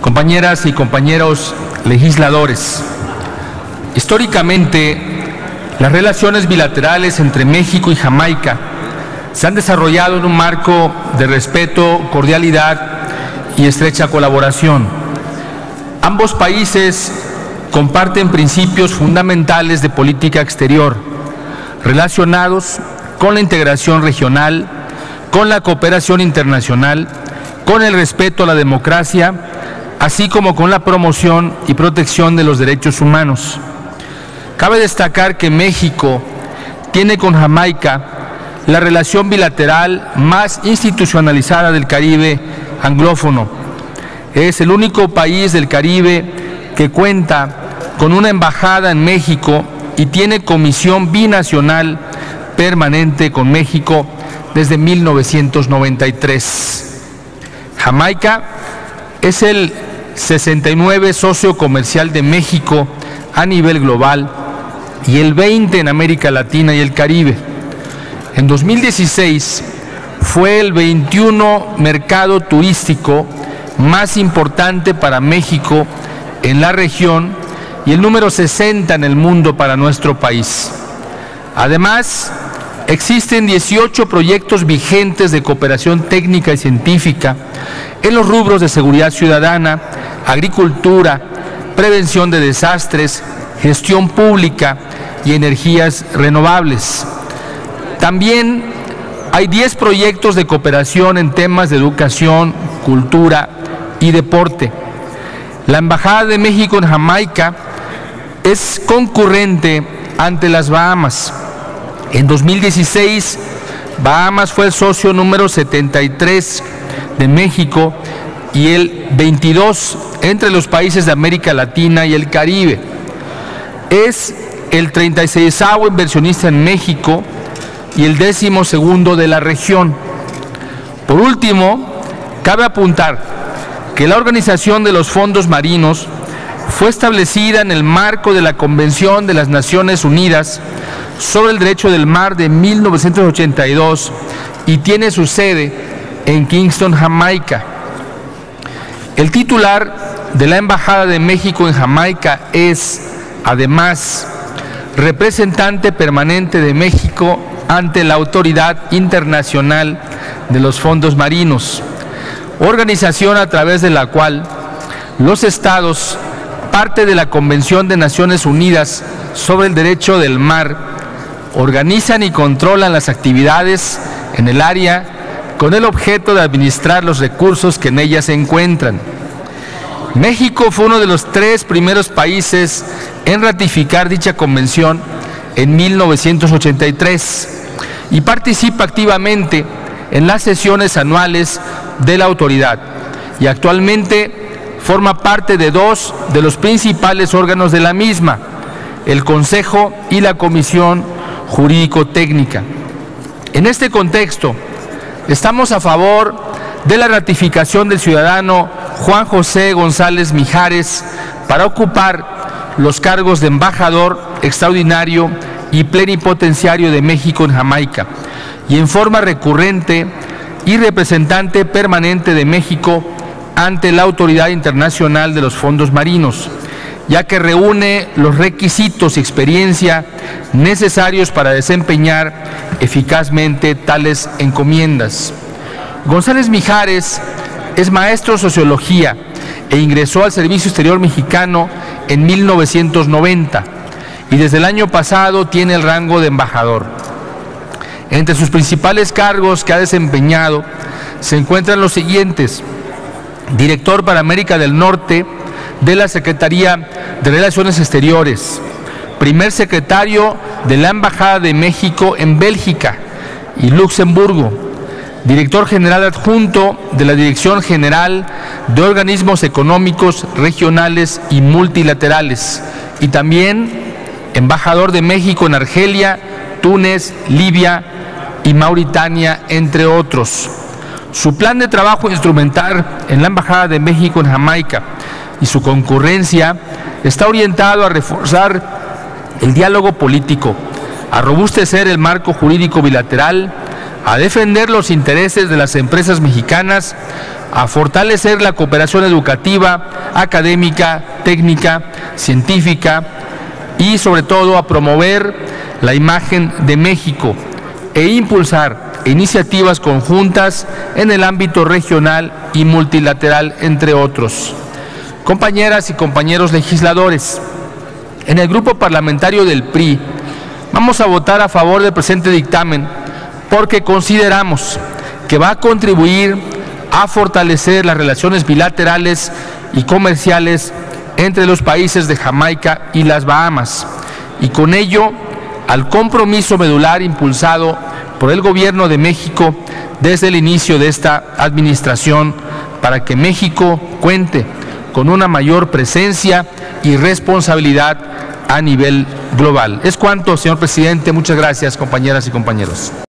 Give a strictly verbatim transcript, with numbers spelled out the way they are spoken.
compañeras y compañeros legisladores. Históricamente, las relaciones bilaterales entre México y Jamaica se han desarrollado en un marco de respeto, cordialidad y estrecha colaboración. Ambos países comparten principios fundamentales de política exterior relacionados con la integración regional, con la cooperación internacional, con el respeto a la democracia, así como con la promoción y protección de los derechos humanos. Cabe destacar que México tiene con Jamaica la relación bilateral más institucionalizada del Caribe anglófono. Es el único país del Caribe que cuenta con una embajada en México y tiene comisión binacional permanente con México desde mil novecientos noventa y tres. Jamaica es el sesenta y nueve socio comercial de México a nivel global y el veinte en América Latina y el Caribe. En dos mil dieciséis fue el veintiuno mercado turístico más importante para México en la región y el número sesenta en el mundo para nuestro país. Además, existen dieciocho proyectos vigentes de cooperación técnica y científica en los rubros de seguridad ciudadana, agricultura, prevención de desastres, gestión pública y energías renovables. También hay diez proyectos de cooperación en temas de educación, cultura y deporte. La Embajada de México en Jamaica es concurrente ante las Bahamas. En dos mil dieciséis, Bahamas fue el socio número setenta y tres de México y el veintidós entre los países de América Latina y el Caribe. Es el treinta y seisavo inversionista en México y el décimo segundo de la región. Por último, cabe apuntar que la Organización de los Fondos Marinos fue establecida en el marco de la Convención de las Naciones Unidas sobre el Derecho del Mar de mil novecientos ochenta y dos y tiene su sede en Kingston, Jamaica. El titular de la Embajada de México en Jamaica es, además, representante permanente de México ante la Autoridad Internacional de los Fondos Marinos, organización a través de la cual los estados, parte de la Convención de Naciones Unidas sobre el Derecho del Mar, organizan y controlan las actividades en el área con el objeto de administrar los recursos que en ella se encuentran. México fue uno de los tres primeros países en ratificar dicha convención en mil novecientos ochenta y tres y participa activamente en las sesiones anuales de la autoridad y actualmente forma parte de dos de los principales órganos de la misma, el Consejo y la Comisión Jurídico-Técnica. En este contexto, estamos a favor de la ratificación del ciudadano Juan José González Mijares para ocupar los cargos de embajador extraordinario y plenipotenciario de México en Jamaica y en forma recurrente y representante permanente de México ante la Autoridad Internacional de los Fondos Marinos, ya que reúne los requisitos y experiencia necesarios para desempeñar eficazmente tales encomiendas. González Mijares es maestro de Sociología e ingresó al Servicio Exterior Mexicano en mil novecientos noventa y desde el año pasado tiene el rango de embajador. Entre sus principales cargos que ha desempeñado se encuentran los siguientes: director para América del Norte de la Secretaría de Relaciones Exteriores, primer secretario de la Embajada de México en Bélgica y Luxemburgo, director general adjunto de la Dirección General de Organismos Económicos Regionales y Multilaterales y también embajador de México en Argelia, Túnez, Libia y Mauritania, entre otros. Su plan de trabajo instrumental en la Embajada de México en Jamaica y su concurrencia está orientado a reforzar el diálogo político, a robustecer el marco jurídico bilateral, a defender los intereses de las empresas mexicanas, a fortalecer la cooperación educativa, académica, técnica, científica y sobre todo a promover la imagen de México e impulsar iniciativas conjuntas en el ámbito regional y multilateral, entre otros. Compañeras y compañeros legisladores, en el grupo parlamentario del P R I vamos a votar a favor del presente dictamen porque consideramos que va a contribuir a fortalecer las relaciones bilaterales y comerciales entre los países de Jamaica y las Bahamas, y con ello al compromiso medular impulsado por el Gobierno de México desde el inicio de esta administración para que México cuente con una mayor presencia y responsabilidad a nivel global. Es cuanto, señor presidente. Muchas gracias, compañeras y compañeros.